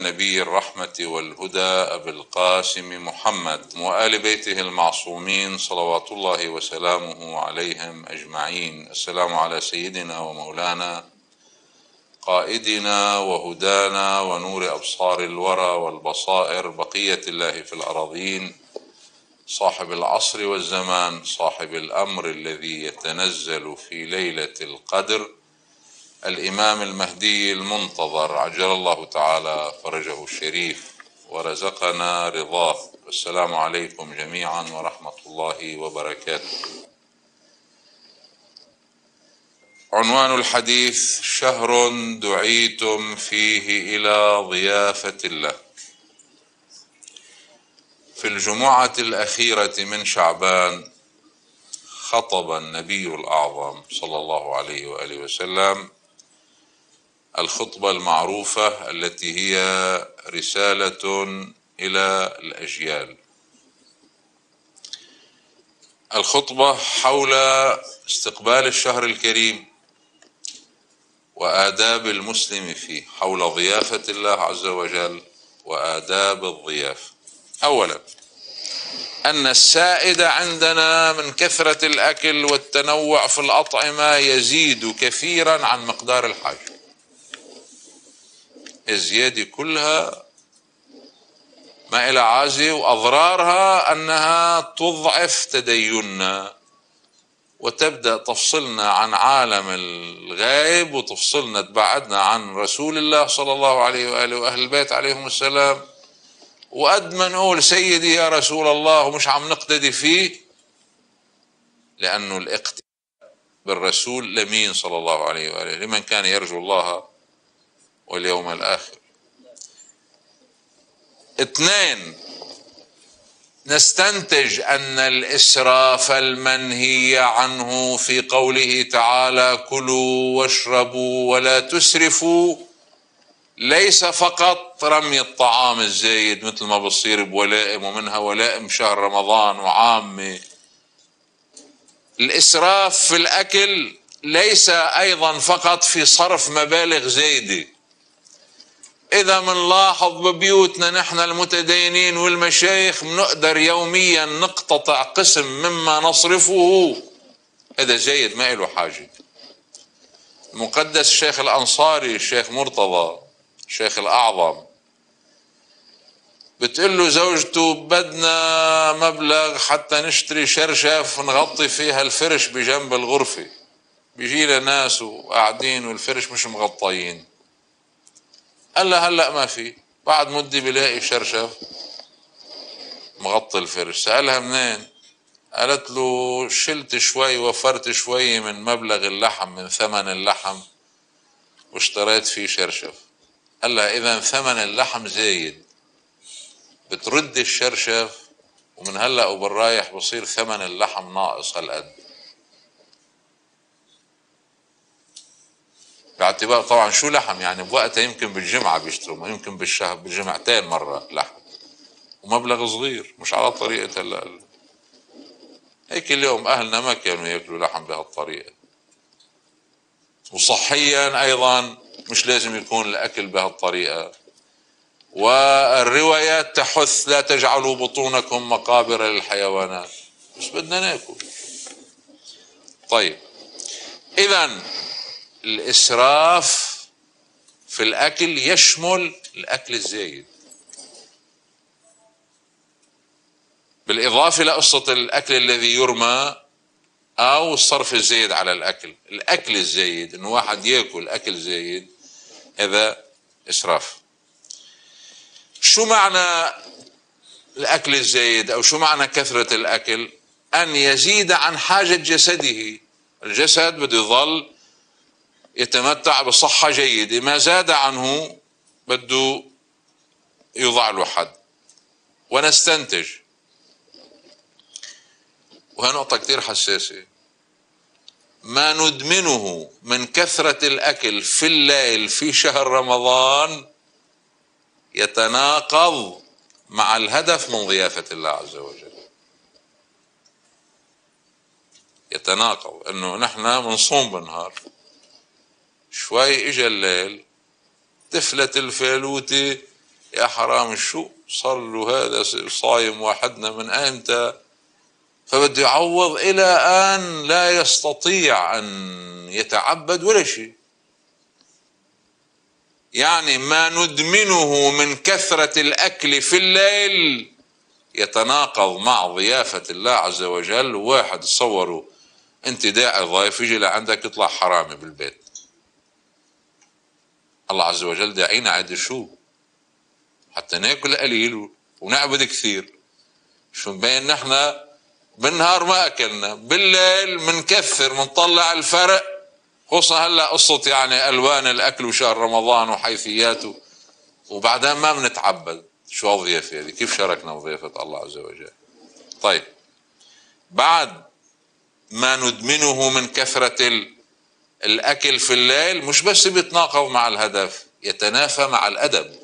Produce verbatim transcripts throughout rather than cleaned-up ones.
نبي الرحمة والهدى أبي القاسم محمد وآل بيته المعصومين صلوات الله وسلامه عليهم أجمعين. السلام على سيدنا ومولانا قائدنا وهدانا ونور أبصار الورى والبصائر بقية الله في الأراضين، صاحب العصر والزمان، صاحب الأمر الذي يتنزل في ليلة القدر، الإمام المهدي المنتظر عجل الله تعالى فرجه الشريف ورزقنا رضاه. السلام عليكم جميعا ورحمة الله وبركاته. عنوان الحديث: شهر دعيتم فيه إلى ضيافة الله. في الجمعة الأخيرة من شعبان خطب النبي الأعظم صلى الله عليه وآله وسلم الخطبة المعروفة التي هي رسالة إلى الأجيال. الخطبة حول استقبال الشهر الكريم وآداب المسلم فيه، حول ضيافة الله عز وجل وآداب الضيافة. أولا، أن السائد عندنا من كثرة الأكل والتنوع في الأطعمة يزيد كثيرا عن مقدار الحاجة. الزيادة كلها ما إلى عازة، وأضرارها أنها تضعف تديننا وتبدأ تفصلنا عن عالم الغيب وتفصلنا تبعدنا عن رسول الله صلى الله عليه وآله وأهل البيت عليهم السلام. وقد ما نقول سيدي يا رسول الله ومش عم نقتدي فيه، لأنه الاقتداء بالرسول لمين صلى الله عليه وآله؟ لمن كان يرجو الله واليوم الآخر. اثنين، نستنتج أن الإسراف المنهي عنه في قوله تعالى: كلوا واشربوا ولا تسرفوا، ليس فقط رمي الطعام الزايد مثل ما بصير بولائم، ومنها ولائم شهر رمضان وعامة. الإسراف في الأكل ليس أيضا فقط في صرف مبالغ زايدة. إذا منلاحظ ببيوتنا نحن المتدينين والمشايخ بنقدر يوميا نقتطع قسم مما نصرفه، هذا زايد ما له حاجة. المقدس الشيخ الأنصاري الشيخ مرتضى الشيخ الأعظم بتقول له زوجته: بدنا مبلغ حتى نشتري شرشف نغطي فيها الفرش بجنب الغرفة. بيجي لنا ناس وقاعدين والفرش مش مغطيين. قال لها: هلأ ما في. بعد مدة بلاقي شرشف مغطي الفرش. سألها: منين؟ قالت له: شلت شوي، وفرت شوي من مبلغ اللحم، من ثمن اللحم، واشتريت فيه شرشف. قال لها: إذا ثمن اللحم زايد، بترد الشرشف ومن هلأ وبالرايح بصير ثمن اللحم ناقص هالقد. باعتبار طبعا شو لحم، يعني بوقتها يمكن بالجمعة بيشتروا، يمكن بالشهر بالجمعتين مرة لحم، ومبلغ صغير مش على طريقة هلا. هيك اليوم أهلنا ما كانوا يأكلوا لحم بهالطريقة. وصحيا أيضا مش لازم يكون الأكل بهالطريقة. والروايات تحث: لا تجعلوا بطونكم مقابر للحيوانات. بس بدنا ناكل. طيب، إذن الإسراف في الأكل يشمل الأكل الزايد، بالإضافة لقصة الأكل الذي يرمى أو الصرف الزايد على الأكل. الأكل الزايد، إنه واحد يأكل أكل زايد، هذا إسراف. شو معنى الأكل الزايد أو شو معنى كثرة الأكل؟ أن يزيد عن حاجة جسده. الجسد بده يظل يتمتع بصحة جيدة، ما زاد عنه بده يوضع له حد. ونستنتج، وهي نقطة كتير حساسة، ما ندمنه من كثرة الأكل في الليل في شهر رمضان يتناقض مع الهدف من ضيافة الله عز وجل. يتناقض انه نحن بنصوم بالنهار، شوي اجى الليل تفلت الفالوتة يا حرام شو صار له هذا صايم واحدنا من ايمتى، فبده يعوض الى ان لا يستطيع ان يتعبد ولا شيء. يعني ما ندمنه من كثرة الاكل في الليل يتناقض مع ضيافة الله عز وجل. واحد تصوروا انت داعي ضيف يجي لعندك يطلع حرامي بالبيت، الله عز وجل داعينا عند شو؟ حتى ناكل قليل ونعبد كثير. شو مبين نحن بالنهار ما اكلنا، بالليل منكثر منطلع الفرق، خصوصا هلا قصة يعني الوان الاكل وشهر رمضان وحيثياته، وبعدين ما بنتعبد. شو الضيافة هذه؟ كيف شاركنا بضيافة الله عز وجل؟ طيب، بعد ما ندمنه من كثرة الاكل في الليل مش بس بيتناقض مع الهدف، يتنافى مع الادب،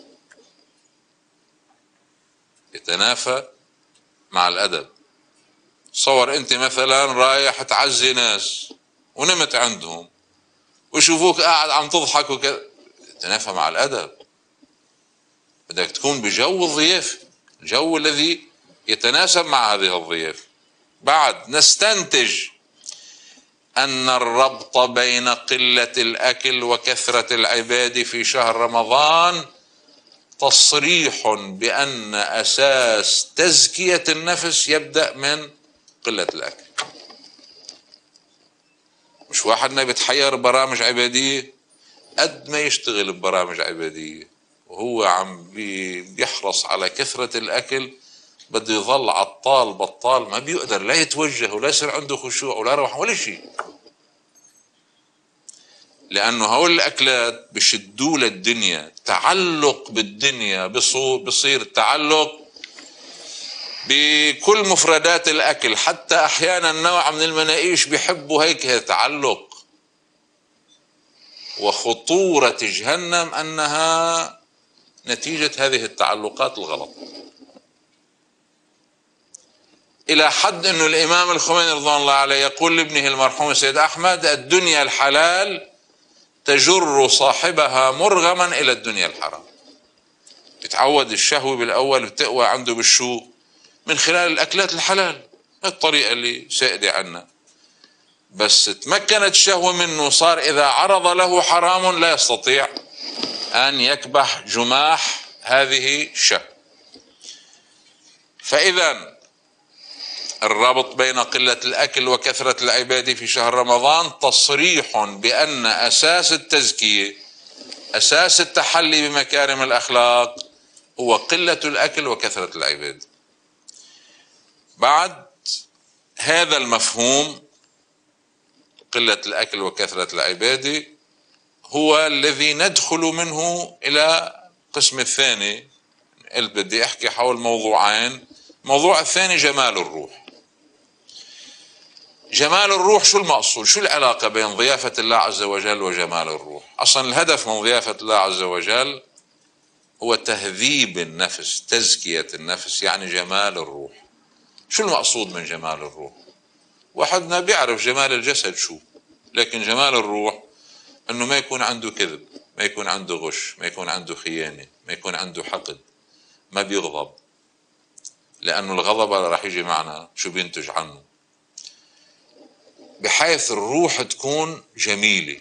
يتنافى مع الادب. تصور انت مثلا رايح تعزي ناس ونمت عندهم ويشوفوك قاعد عم تضحك وكذا، يتنافى مع الادب. بدك تكون بجو الضيافه، الجو الذي يتناسب مع هذه الضيافه. بعد نستنتج ان الربط بين قله الاكل وكثره العباد في شهر رمضان تصريح بان اساس تزكيه النفس يبدا من قله الاكل. مش واحدنا بيتحير برامج عباديه قد ما يشتغل ببرامج عباديه وهو عم بيحرص على كثره الاكل، بده يظل عطال بطال، ما بيقدر لا يتوجه ولا يصير عنده خشوع ولا روح ولا شيء، لانه هول الاكلات بشدوا للدنيا، تعلق بالدنيا بصير تعلق بكل مفردات الاكل، حتى احيانا نوع من المناقيش بيحبوا هيك تعلق. وخطورة جهنم انها نتيجة هذه التعلقات الغلط، الى حد انه الامام الخميني رضوان الله عليه يقول لابنه المرحوم سيد احمد: الدنيا الحلال تجر صاحبها مرغما الى الدنيا الحرام. بتعود الشهوة بالاول بتقوى عنده بالشو؟ من خلال الاكلات الحلال، الطريقة اللي سائدة عنا. بس تمكنت الشهوة منه، صار اذا عرض له حرام لا يستطيع ان يكبح جماح هذه الشهوة. فاذا الرابط بين قلة الاكل وكثرة العبادة في شهر رمضان تصريح بان اساس التزكية، اساس التحلي بمكارم الاخلاق هو قلة الاكل وكثرة العبادة. بعد هذا المفهوم قلة الاكل وكثرة العبادة هو الذي ندخل منه الى القسم الثاني. قلت بدي احكي حول موضوعين. الموضوع الثاني جمال الروح. جمال الروح شو المقصود؟ شو العلاقة بين ضيافة الله عز وجل وجمال الروح؟ اصلا الهدف من ضيافة الله عز وجل هو تهذيب النفس، تزكية النفس، يعني جمال الروح. شو المقصود من جمال الروح؟ واحدنا بيعرف جمال الجسد شو، لكن جمال الروح انه ما يكون عنده كذب، ما يكون عنده غش، ما يكون عنده خيانة، ما يكون عنده حقد، ما بيغضب، لانه الغضب راح يجي معنا شو بينتج عنه، بحيث الروح تكون جميلة.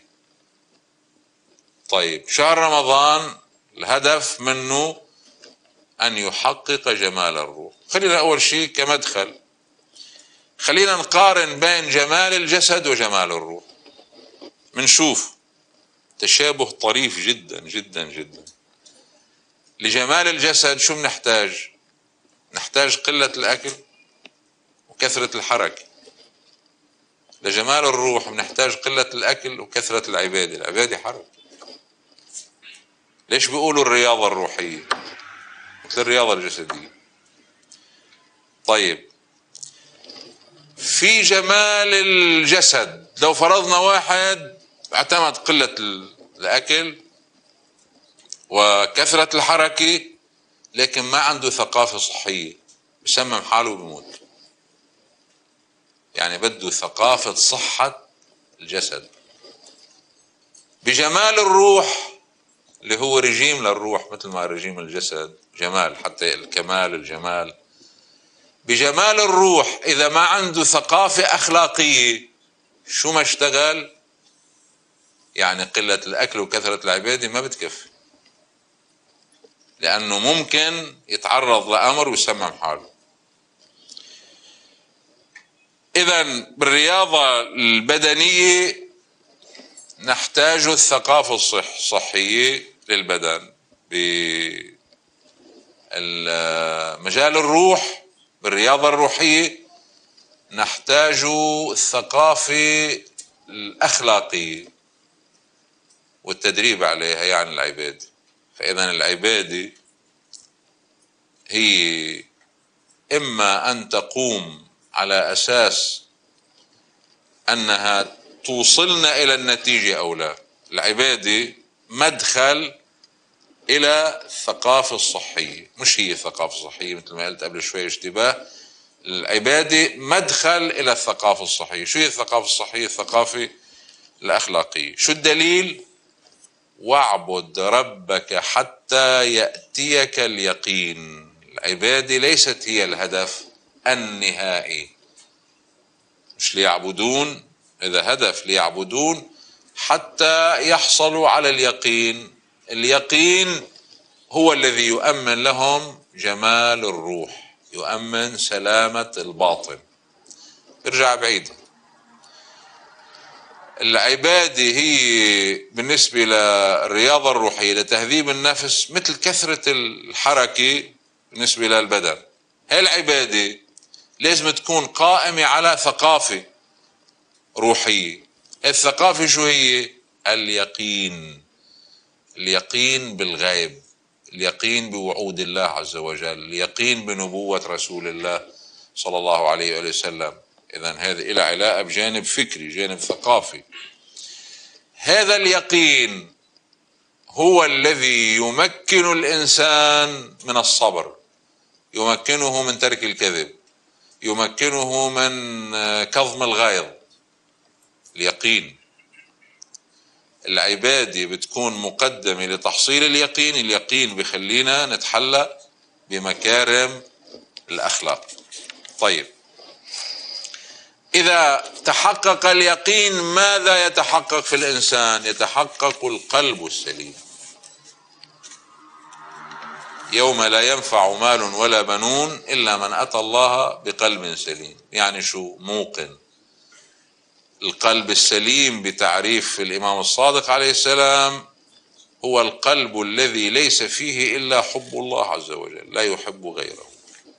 طيب، شهر رمضان الهدف منه ان يحقق جمال الروح. خلينا اول شيء كمدخل خلينا نقارن بين جمال الجسد وجمال الروح. منشوف تشابه طريف جدا جدا جدا. لجمال الجسد شو بنحتاج؟ نحتاج قلة الاكل وكثرة الحركة. لجمال الروح بنحتاج قلة الاكل وكثرة العبادة. العبادة حركة. ليش بيقولوا الرياضة الروحية مثل الرياضة الجسدية؟ طيب، في جمال الجسد لو فرضنا واحد اعتمد قلة الاكل وكثرة الحركة لكن ما عنده ثقافة صحية، بسمم حاله بموت. يعني بده ثقافة صحة الجسد. بجمال الروح اللي هو رجيم للروح مثل ما رجيم الجسد جمال، حتى الكمال الجمال. بجمال الروح إذا ما عنده ثقافة أخلاقية شو ما اشتغل، يعني قلة الأكل وكثرة العبادة ما بتكفي، لأنه ممكن يتعرض لأمر ويسمم حاله. إذن بالرياضة البدنية نحتاج الثقافة الصحية للبدن. بمجال الروح بالرياضة الروحية نحتاج الثقافة الأخلاقية والتدريب عليها، يعني العبادة. فإذا العبادة هي إما أن تقوم على أساس أنها توصلنا إلى النتيجة أو لا. العبادة مدخل إلى الثقافة الصحية، مش هي الثقافة الصحية مثل ما قلت قبل شوي اشتباه. العبادة مدخل إلى الثقافة الصحية. شو هي الثقافة الصحية؟ الثقافة الأخلاقية. شو الدليل؟ واعبد ربك حتى يأتيك اليقين. العبادة ليست هي الهدف النهائي، مش ليعبدون، إذا هدف ليعبدون حتى يحصلوا على اليقين. اليقين هو الذي يؤمن لهم جمال الروح، يؤمن سلامة الباطن. ارجع بعيد. العبادة هي بالنسبة للرياضة الروحية لتهذيب النفس مثل كثرة الحركة بالنسبة للبدن. هاي العبادة لازم تكون قائمة على ثقافة روحية. الثقافة شو هي؟ اليقين. اليقين بالغيب، اليقين بوعود الله عز وجل، اليقين بنبوة رسول الله صلى الله عليه وآله وسلم. إذن هذا إلى علاقة بجانب فكري، جانب ثقافي. هذا اليقين هو الذي يمكن الإنسان من الصبر، يمكنه من ترك الكذب، يمكنه من كظم الغيظ. اليقين. العبادة بتكون مقدمة لتحصيل اليقين. اليقين بخلينا نتحلى بمكارم الأخلاق. طيب، إذا تحقق اليقين ماذا يتحقق في الإنسان؟ يتحقق القلب السليم. يوم لا ينفع مال ولا بنون إلا من أتى الله بقلب سليم. يعني شو؟ موقن. القلب السليم بتعريف الإمام الصادق عليه السلام هو القلب الذي ليس فيه إلا حب الله عز وجل، لا يحب غيره.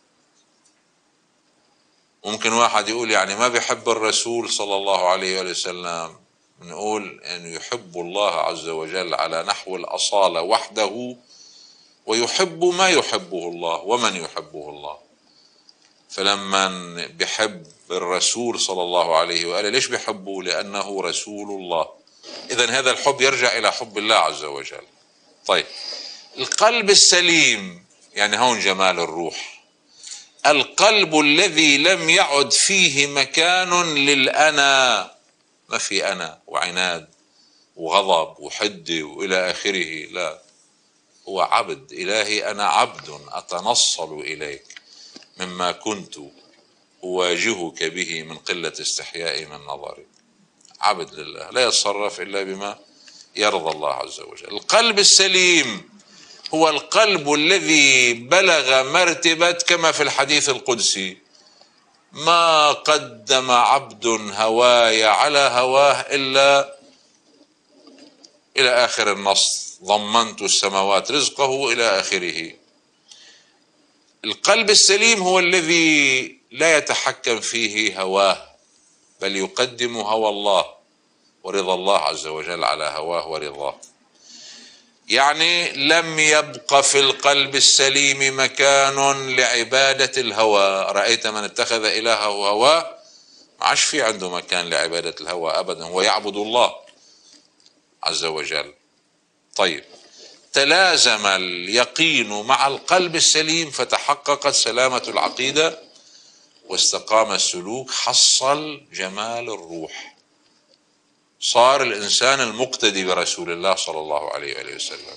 ممكن واحد يقول يعني ما بيحب الرسول صلى الله عليه وسلم. نقول أن يحب الله عز وجل على نحو الأصالة وحده، ويحب ما يحبه الله ومن يحبه الله. فلما بحب الرسول صلى الله عليه وآله ليش بحبه؟ لأنه رسول الله. إذن هذا الحب يرجع إلى حب الله عز وجل. طيب، القلب السليم يعني هون جمال الروح. القلب الذي لم يعد فيه مكان للأنا، ما في أنا وعناد وغضب وحدة وإلى آخره. لا، هو عبد. إلهي أنا عبد أتنصل إليك مما كنت أواجهك به من قلة استحيائي من نظري. عبد لله لا يتصرف إلا بما يرضى الله عز وجل. القلب السليم هو القلب الذي بلغ مرتبة كما في الحديث القدسي: ما قدم عبد هواي على هواه إلا إلى آخر النص، ضمنت السماوات رزقه إلى آخره. القلب السليم هو الذي لا يتحكم فيه هواه، بل يقدم هوى الله ورضا الله عز وجل على هواه ورضاه. يعني لم يبق في القلب السليم مكان لعبادة الهوى. رأيت من اتخذ إلهه هواه، ما عادش في عنده مكان لعبادة الهوى أبدا، هو يعبد الله عز وجل. طيب، تلازم اليقين مع القلب السليم فتحققت سلامة العقيدة واستقام السلوك، حصل جمال الروح، صار الإنسان المقتدي برسول الله صلى الله عليه وآله وسلم.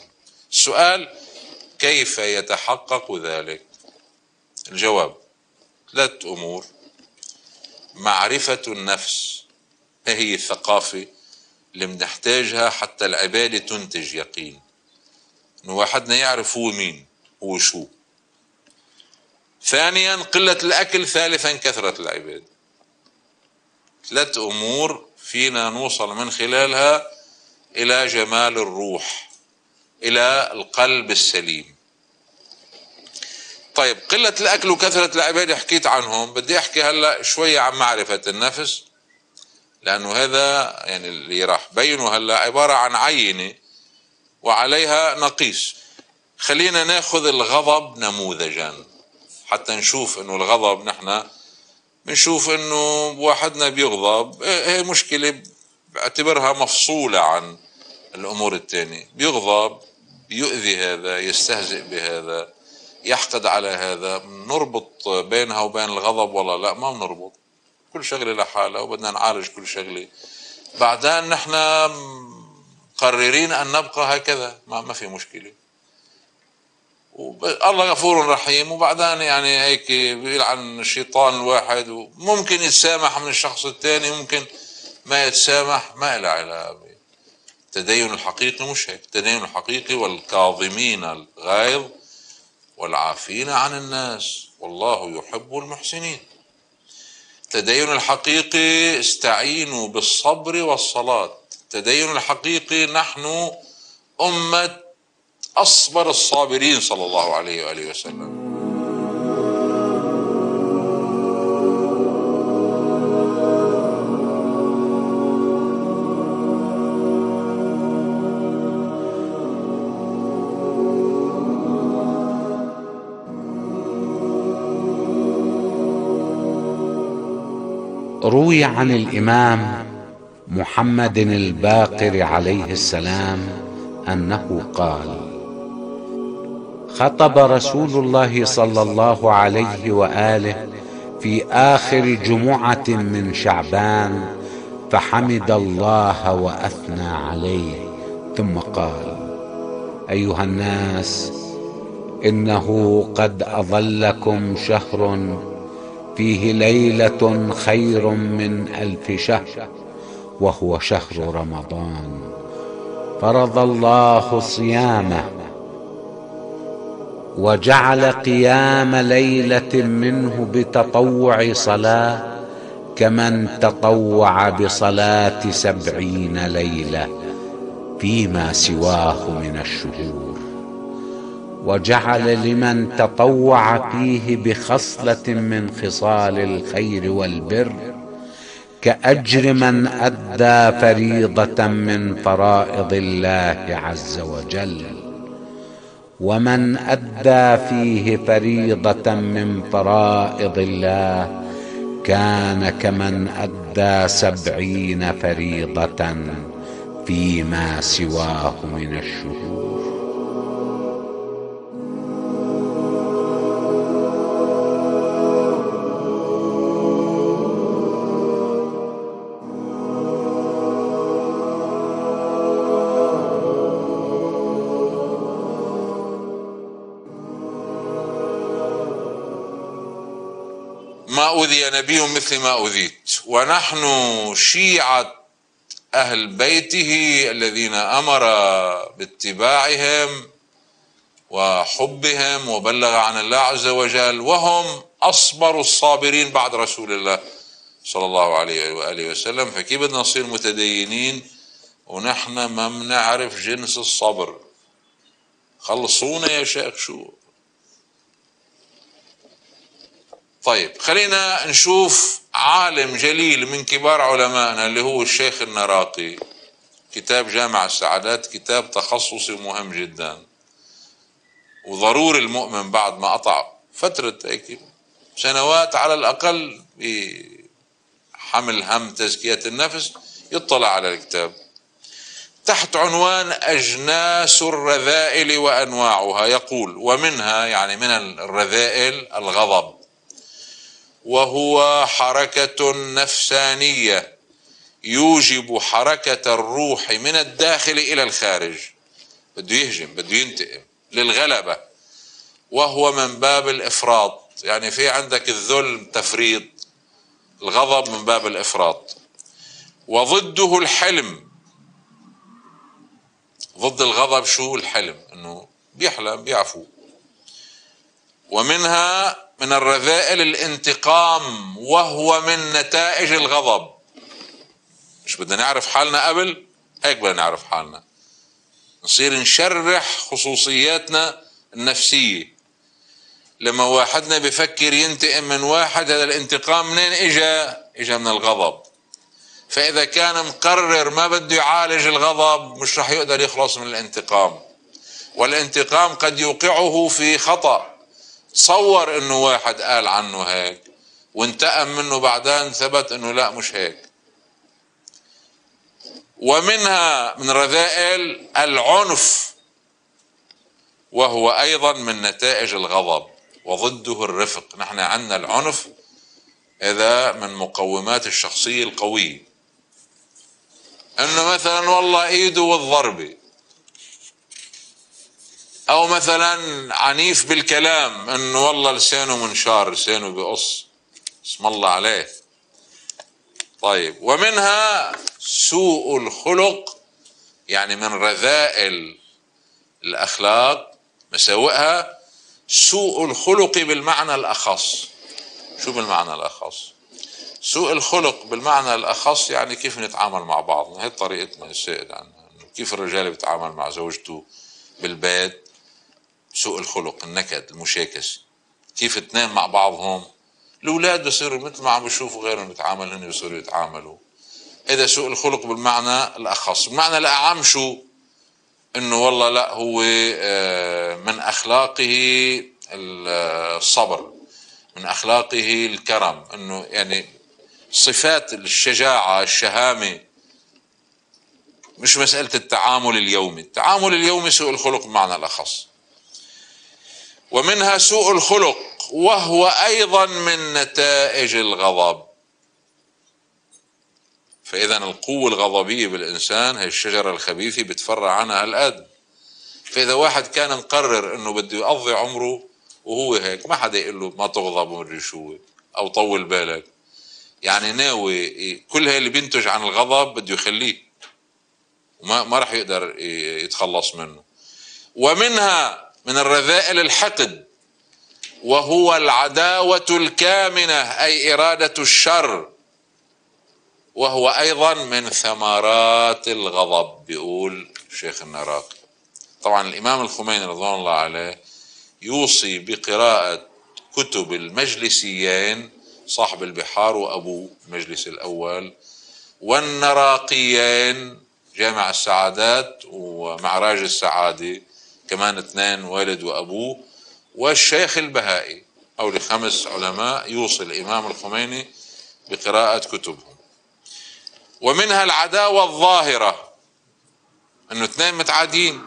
السؤال: كيف يتحقق ذلك؟ الجواب: ثلاث أمور. معرفة النفس، هي الثقافة اللي بنحتاجها حتى العبادة تنتج يقين، إنه واحدنا يعرف هو مين، هو شو. ثانيا قلة الأكل. ثالثا كثرة العبادة. ثلاث أمور فينا نوصل من خلالها إلى جمال الروح، إلى القلب السليم. طيب، قلة الأكل وكثرة العبادة حكيت عنهم، بدي أحكي هلأ شوية عن معرفة النفس، لأنه هذا يعني اللي راح بينه هلأ عبارة عن عينة وعليها نقيس. خلينا ناخذ الغضب نموذجا حتى نشوف انه الغضب، نحن بنشوف انه واحدنا بيغضب، هي مشكلة بعتبرها مفصولة عن الامور التانية. بيغضب، بيؤذي هذا، يستهزئ بهذا، يحقد على هذا. نربط بينها وبين الغضب؟ والله لا، ما بنربط. كل شغلة لحالها وبدنا نعالج كل شغلة. بعدين نحن مقررين ان نبقى هكذا، ما ما في مشكلة. الله غفور رحيم، وبعدين يعني هيك بيلعن الشيطان الواحد، وممكن يتسامح من الشخص الثاني، ممكن ما يتسامح، ما له علاقة. التدين الحقيقي مش هيك. التدين الحقيقي: والكاظمين الغيظ والعافين عن الناس والله يحب المحسنين. التدين الحقيقي: استعينوا بالصبر والصلاة. التدين الحقيقي: نحن أمة أصبر الصابرين صلى الله عليه وآله وسلم. روي عن الإمام محمد الباقر عليه السلام أنه قال: خطب رسول الله صلى الله عليه وآله في آخر جمعة من شعبان، فحمد الله وأثنى عليه، ثم قال: أيها الناس، إنه قد أظلكم شهر فيه ليلة خير من ألف شهر، وهو شهر رمضان، فرض الله صيامه وجعل قيام ليلة منه بتطوع صلاة كمن تطوع بصلاة سبعين ليلة فيما سواه من الشهور، وجعل لمن تطوع فيه بخصلة من خصال الخير والبر كأجر من أدى فريضة من فرائض الله عز وجل، ومن أدى فيه فريضة من فرائض الله كان كمن أدى سبعين فريضة فيما سواه من الشهور. ما أوذي نبي مثل ما أوذيت، ونحن شيعة أهل بيته الذين أمر باتباعهم وحبهم وبلغ عن الله عز وجل، وهم أصبر الصابرين بعد رسول الله صلى الله عليه وآله وسلم. فكيف بدنا نصير متدينين ونحن ما بنعرف جنس الصبر؟ خلصونا يا شيخ. شو طيب، خلينا نشوف عالم جليل من كبار علمائنا اللي هو الشيخ النراقي. كتاب جامع السعادات كتاب تخصصي مهم جدا، وضروري المؤمن بعد ما قطع فترة هيك سنوات على الأقل بحمل هم تزكية النفس يطلع على الكتاب تحت عنوان أجناس الرذائل وأنواعها. يقول: ومنها، يعني من الرذائل، الغضب، وهو حركة نفسانية يوجب حركة الروح من الداخل إلى الخارج. بده يهجم، بده ينتقم للغلبة، وهو من باب الإفراط. يعني في عندك الذل تفريط، الغضب من باب الإفراط. وضده الحلم، ضد الغضب شو؟ الحلم، انه بيحلم بيعفو. ومنها من الرذائل الانتقام، وهو من نتائج الغضب. مش بدنا نعرف حالنا قبل هيك؟ بدنا نعرف حالنا، نصير نشرح خصوصياتنا النفسية. لما واحدنا بفكر ينتقم من واحد، هذا الانتقام منين اجا؟ اجا من الغضب. فإذا كان مقرر ما بده يعالج الغضب، مش رح يقدر يخلص من الانتقام. والانتقام قد يوقعه في خطأ. تصور انه واحد قال عنه هيك وانتقم منه، بعدين ثبت انه لا مش هيك. ومنها من رذائل العنف، وهو ايضا من نتائج الغضب، وضده الرفق. نحن عندنا العنف هذا من مقومات الشخصية القوية، انه مثلا والله ايده والضربة، او مثلا عنيف بالكلام، انه والله لسانه منشار، لسانه بقص، اسم الله عليه. طيب، ومنها سوء الخلق، يعني من رذائل الاخلاق مساوئها سوء الخلق بالمعنى الاخص. شو بالمعنى الاخص؟ سوء الخلق بالمعنى الاخص يعني كيف نتعامل مع بعض. هي طريقتنا السائد عنا، كيف الرجال بيتعامل مع زوجته بالبيت، سوء الخلق، النكد، المشاكسة. كيف اثنين مع بعضهم، الاولاد بصيروا مثل ما عم بيشوفوا غيرهم بيتعاملوا هن بصيروا يتعاملوا. هذا سوء الخلق بالمعنى الاخص. بالمعنى الاعم شو؟ انه والله لا، هو من اخلاقه الصبر، من اخلاقه الكرم، انه يعني صفات الشجاعة، الشهامة، مش مسألة التعامل اليومي. التعامل اليومي سوء الخلق بمعنى الأخص. ومنها سوء الخلق، وهو أيضا من نتائج الغضب. فإذا القوة الغضبية بالإنسان هي الشجرة الخبيثة بتفرع عنها الآدم. فإذا واحد كان مقرر إنه بده يقضي عمره وهو هيك، ما حدا يقول له ما تغضب ومدري شو أو طول بالك، يعني ناوي كل هاي اللي بينتج عن الغضب بده يخليه، وما ما راح يقدر يتخلص منه. ومنها من الرذائل الحقد، وهو العداوة الكامنة، أي إرادة الشر، وهو أيضا من ثمرات الغضب، بيقول شيخ النراقي. طبعا الإمام الخميني رضوان الله عليه يوصي بقراءة كتب المجلسيين، صاحب البحار وأبوه المجلس الأول، والنراقيين جامع السعادات ومعراج السعادة، كمان اثنين والد وأبوه، والشيخ البهائي. أو لخمس علماء يوصي الإمام الخميني بقراءة كتبهم. ومنها العداوة الظاهرة، أنه اثنين متعادين،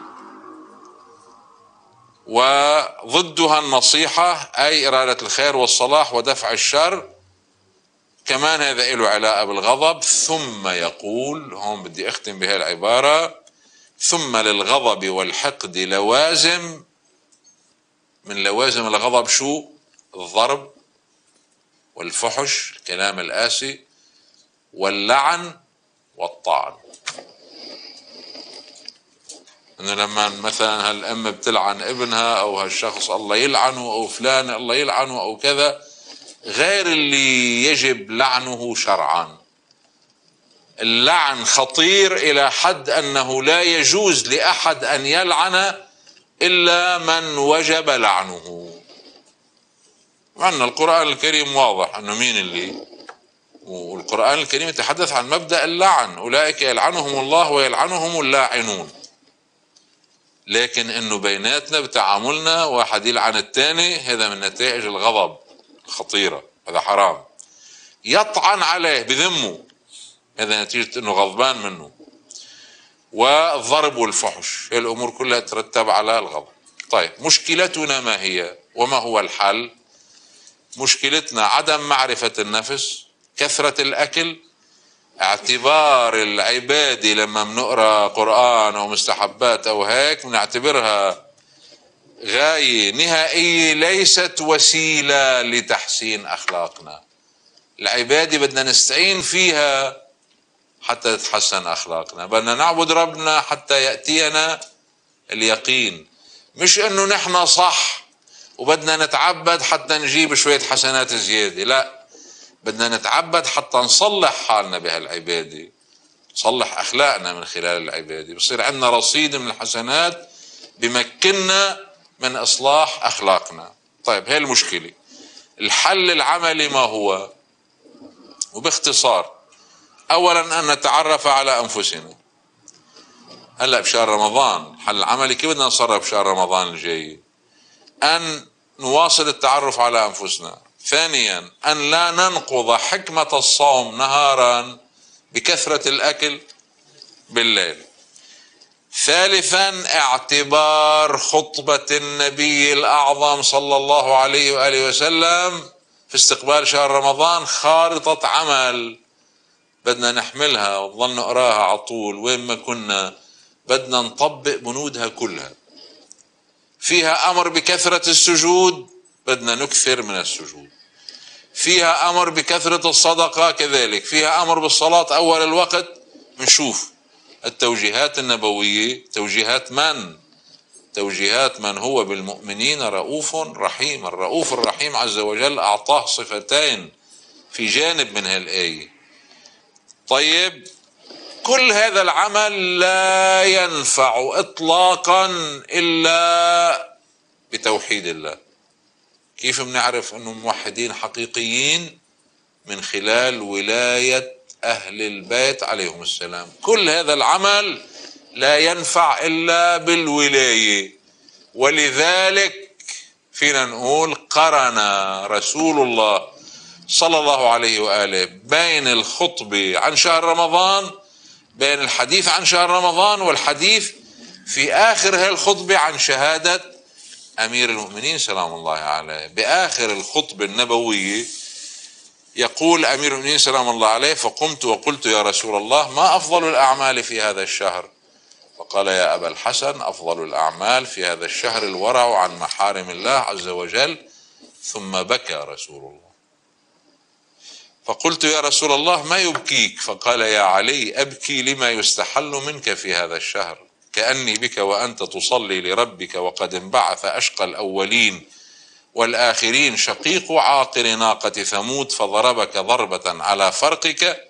وضدها النصيحة، أي إرادة الخير والصلاح ودفع الشر، كمان هذا له علاقة بالغضب. ثم يقول، هون بدي أختم بهذه العبارة: ثم للغضب والحقد لوازم. من لوازم الغضب شو؟ الضرب والفحش، الكلام القاسي، واللعن والطعن. انه لما مثلا هالام بتلعن ابنها، او هالشخص الله يلعنه، او فلان الله يلعنه، او كذا، غير اللي يجب لعنه شرعا. اللعن خطير الى حد انه لا يجوز لاحد ان يلعن الا من وجب لعنه. وعندنا القرآن الكريم واضح انه مين اللي، والقرآن الكريم يتحدث عن مبدأ اللعن: اولئك يلعنهم الله ويلعنهم اللاعنون. لكن انه بيناتنا بتعاملنا واحد يلعن الثاني، هذا من نتائج الغضب الخطيرة، هذا حرام. يطعن عليه بذمه، هذا نتيجة انه غضبان منه. والضرب والفحش، هي الامور كلها ترتب على الغضب. طيب، مشكلتنا ما هي وما هو الحل؟ مشكلتنا عدم معرفة النفس، كثرة الاكل، اعتبار العبادة لما بنقرأ قرآن أو مستحبات أو هيك بنعتبرها غاية نهائية ليست وسيلة لتحسين أخلاقنا. العبادة بدنا نستعين فيها حتى تتحسن أخلاقنا، بدنا نعبد ربنا حتى يأتينا اليقين، مش إنه نحن صح وبدنا نتعبد حتى نجيب شوية حسنات زيادة، لا، بدنا نتعبد حتى نصلح حالنا بهالعبادة، نصلح أخلاقنا من خلال العبادة، بصير عندنا رصيد من الحسنات بمكننا من إصلاح أخلاقنا. طيب، هي المشكلة. الحل العملي ما هو؟ وباختصار، أولا أن نتعرف على أنفسنا. هلأ بشهر رمضان الحل العملي كيف بدنا نصرف بشهر رمضان الجاي؟ أن نواصل التعرف على أنفسنا. ثانيا، أن لا ننقض حكمة الصوم نهارا بكثرة الأكل بالليل. ثالثا، اعتبار خطبة النبي الأعظم صلى الله عليه وآله وسلم في استقبال شهر رمضان خارطة عمل بدنا نحملها ونظل نقراها على طول وين ما كنا، بدنا نطبق بنودها كلها. فيها أمر بكثرة السجود، بدنا نكثر من السجود. فيها أمر بكثرة الصدقة، كذلك فيها أمر بالصلاة أول الوقت. نشوف التوجيهات النبوية، توجيهات من؟ توجيهات من هو بالمؤمنين رؤوف رحيم. الرؤوف الرحيم عز وجل أعطاه صفتين في جانب من هالآية. طيب، كل هذا العمل لا ينفع إطلاقا إلا بتوحيد الله. كيف بنعرف أنه موحدين حقيقيين؟ من خلال ولاية أهل البيت عليهم السلام. كل هذا العمل لا ينفع إلا بالولاية، ولذلك فينا نقول قرن رسول الله صلى الله عليه وآله بين الخطبة عن شهر رمضان، بين الحديث عن شهر رمضان والحديث في آخر هذه الخطبة عن شهادة أمير المؤمنين سلام الله عليه. بآخر الخطبة النبوية يقول أمير المؤمنين سلام الله عليه: فقمت وقلت يا رسول الله ما أفضل الأعمال في هذا الشهر؟ فقال: يا أبا الحسن، أفضل الأعمال في هذا الشهر الورع عن محارم الله عز وجل. ثم بكى رسول الله. فقلت يا رسول الله ما يبكيك؟ فقال: يا علي، أبكي لما يستحل منك في هذا الشهر، كأني بك وأنت تصلي لربك وقد انبعث أشقى الأولين والآخرين شقيق عاقر ناقة ثمود فضربك ضربة على فرقك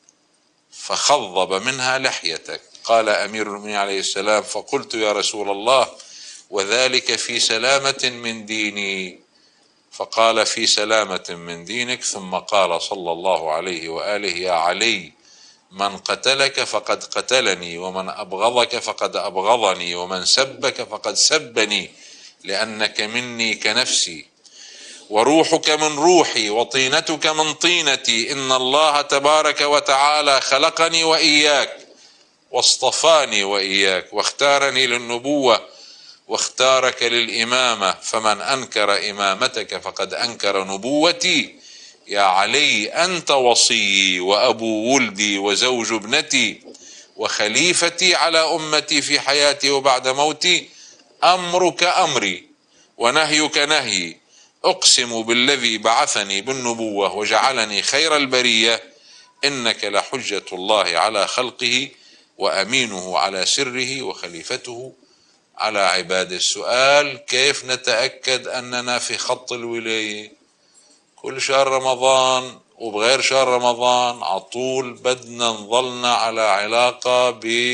فخضب منها لحيتك. قال أمير المؤمنين عليه السلام: فقلت يا رسول الله وذلك في سلامة من ديني؟ فقال: في سلامة من دينك. ثم قال صلى الله عليه وآله: يا علي، من قتلك فقد قتلني، ومن أبغضك فقد أبغضني، ومن سبك فقد سبني، لأنك مني كنفسي، وروحك من روحي، وطينتك من طينتي. إن الله تبارك وتعالى خلقني وإياك، واصطفاني وإياك، واختارني للنبوة، واختارك للإمامة، فمن أنكر إمامتك فقد أنكر نبوتي. يا علي، أنت وصيي وأبو ولدي وزوج ابنتي وخليفتي على أمتي في حياتي وبعد موتي. أمرك أمري ونهيك نهيي. أقسم بالذي بعثني بالنبوة وجعلني خير البرية، إنك لحجة الله على خلقه، وأمينه على سره، وخليفته على عباده. السؤال: كيف نتأكد أننا في خط الولاية؟ كل شهر رمضان وبغير شهر رمضان عطول بدنا نظلنا على علاقة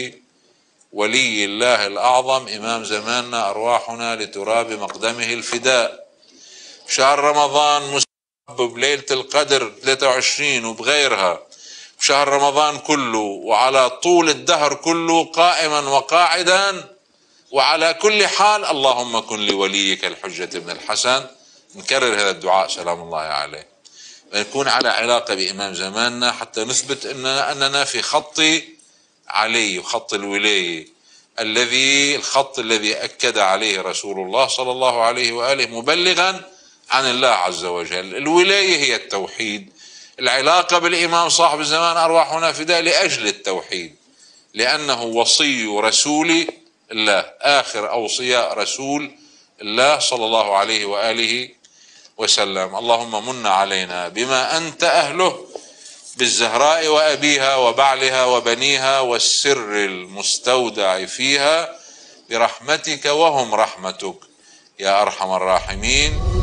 بولي الله الأعظم إمام زماننا أرواحنا لتراب مقدمه الفداء. شهر رمضان مستحب بليلة القدر ثلاثة وعشرين وبغيرها، شهر رمضان كله وعلى طول الدهر كله قائما وقاعدا، وعلى كل حال اللهم كن لوليك الحجة بن الحسن. نكرر هذا الدعاء سلام الله عليه، نكون على علاقة بإمام زماننا حتى نثبت أننا, أننا في خط علي وخط الولاية، الذي الخط الذي أكد عليه رسول الله صلى الله عليه وآله مبلغا عن الله عز وجل. الولاية هي التوحيد، العلاقة بالإمام صاحب الزمان أرواحنا فداء لأجل التوحيد، لأنه وصي رسول الله، آخر أوصياء رسول الله صلى الله عليه وآله وسلم. اللهم من علينا بما أنت أهله بالزهراء وأبيها وبعلها وبنيها والسر المستودع فيها برحمتك وهم رحمتك يا أرحم الراحمين.